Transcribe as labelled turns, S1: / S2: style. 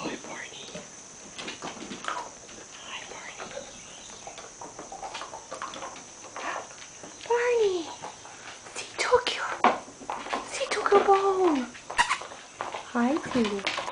S1: Hi, Barney. Hi, Barney. Barney! She took your bone. Hi, Tootie.